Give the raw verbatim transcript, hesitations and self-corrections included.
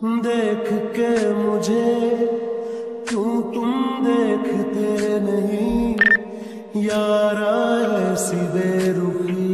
देख के मुझे क्यों तुम देखते नहीं यारा, ऐसी बेरुखी